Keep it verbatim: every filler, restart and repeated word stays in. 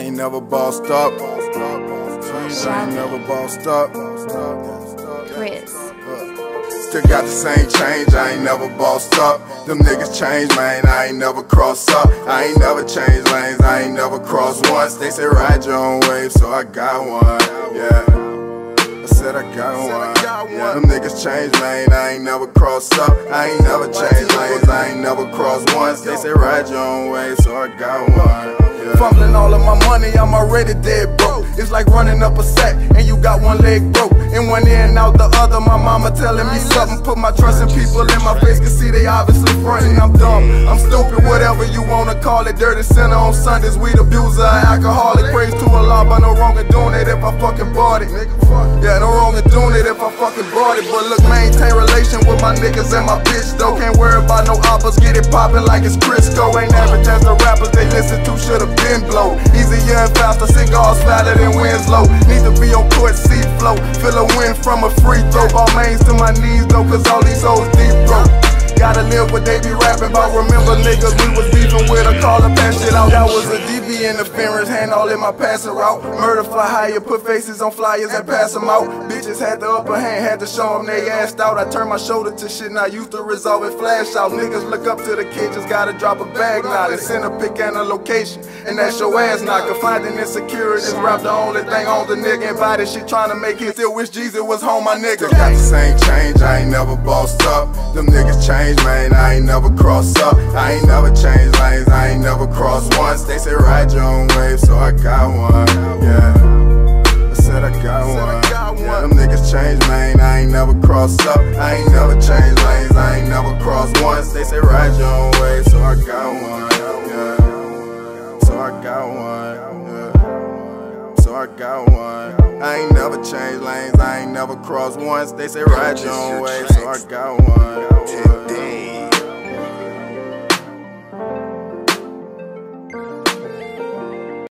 ain't never bossed up. Jeez, I ain't never bossed up. Chris. Still got the same change, I ain't never bossed up. Them niggas change, man, I ain't never crossed up. I ain't never changed lanes, I ain't never crossed once. They say ride your own wave, so I got one, yeah. I said I got one, yeah. Them niggas change, man, I ain't never crossed up. I ain't never changed lanes, I ain't never crossed once. They say ride your own wave, so I got one, yeah. Fumbling all of my money, I'm already dead broke. It's like running up a sack, and you got one leg broke. In one ear and out the other, my mama telling me something. Put my trust in people in my face, can see they obviously frontin'. I'm dumb, I'm stupid, whatever you wanna call it. Dirty sinner on Sundays, weed abuser, alcoholic. Praise to Allah, but no wrong in doing it if I fucking bought it. Yeah, no wrong in doing it if I fucking bought it. But look, maintain relation with my niggas and my bitch though. Can't worry about no oppas, get it poppin' like it's Crisco. Ain't average as the rappers they listen to, should've been blow. Easier and faster, cigars fatter than Winslow. Need to be on court, seat flow. Feel a win from a free throw. Ball mains to my knees though, cause all these hoes deep throat. Gotta live what they be rapping about. Remember niggas we was beefing with, I call them pass shit out. That was a D B interference, hand all in my passing route. Murder fly higher, put faces on flyers and pass them out. Bitches had the upper hand, had to show them they assed out. I turned my shoulder to shit, not used to resolve it, flash out. Niggas look up to the kid, just gotta drop a bag now. They send a pic and a location, and that's your ass knocker. Finding insecurities, rap the only thing on the nigga. And body shit trying to make it, still wish Jesus was home, my nigga. Got the same change, I ain't never bossed up. Them niggas change, man, I ain't never crossed up. I ain't never changed lanes, I ain't never crossed once. They say ride your own wave, so I got one, yeah. I said I got one, yeah. Them niggas change, man, I ain't never crossed up. I ain't never changed lanes, I ain't never crossed once. They say ride your own wave, so I got one, yeah. So I got one, yeah. So I got one. I ain't never changed lanes, I ain't never crossed once. They say ride your own wave, so I got one.